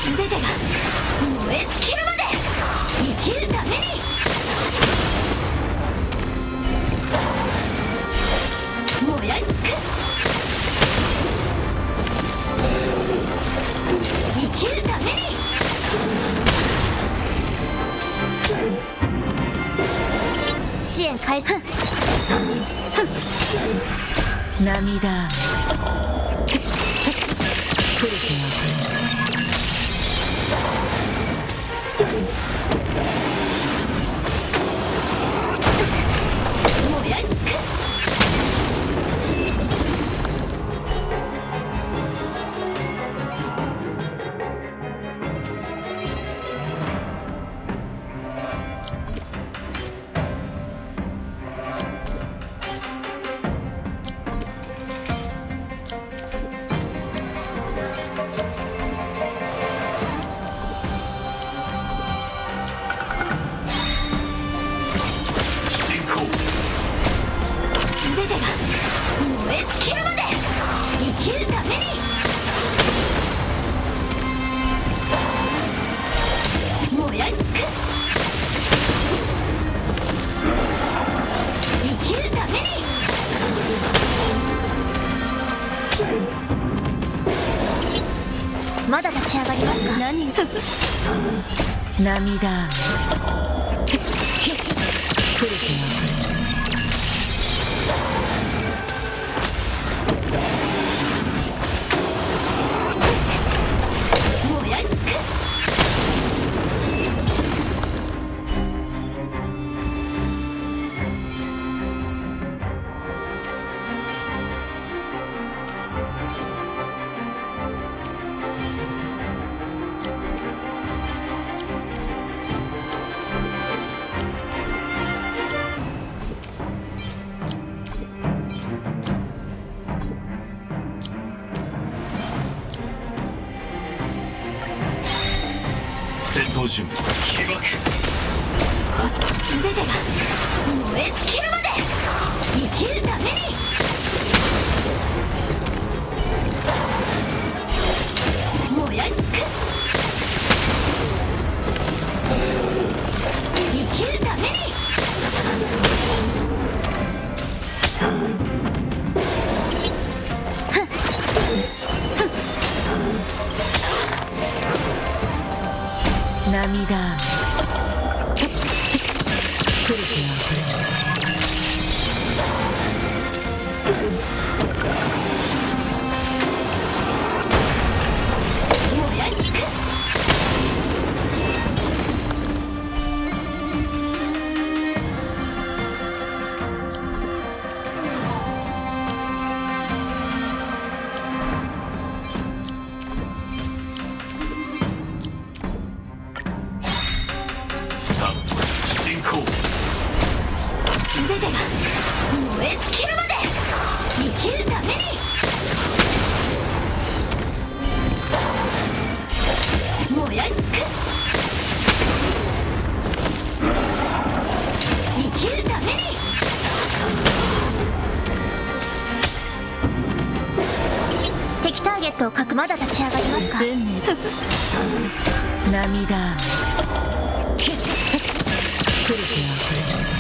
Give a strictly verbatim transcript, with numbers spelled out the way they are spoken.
全てが燃え尽きるまで生きるために。燃やし尽くす。生きるために。支援開始。 涙雨降る気がする。 燃やし尽くす。全てが燃え尽きるまで生きるために。燃やし尽くす。生きるために。まだ立ち上がりますか。何が涙雨降る気がする。 燃やし尽くす。 戦闘準備起爆。 全てが燃え尽きるまで生きるために。燃やし尽くす。生きるために。 涙雨降る気がする。 燃やし尽くす。 さあ進行。 全てが燃え尽きるまで生きるために。燃やし尽くす。生きるために。敵ターゲットを確まだ立ち上がりますか。 涙雨降る気がする。